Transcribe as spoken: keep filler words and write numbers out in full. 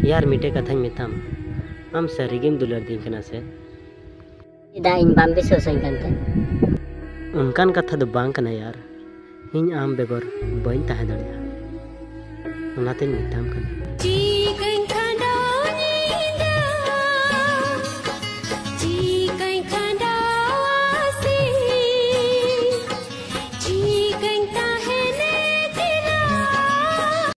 यार मिटे कथा मेताम आम सारिगेम दुलार दिन कना से दा इन बाम विश्वासइन कानते उनकान कथा दो बांग कना यार इन आम बेगर बइन ताहे दाड़िया उनातेन मेताम कना।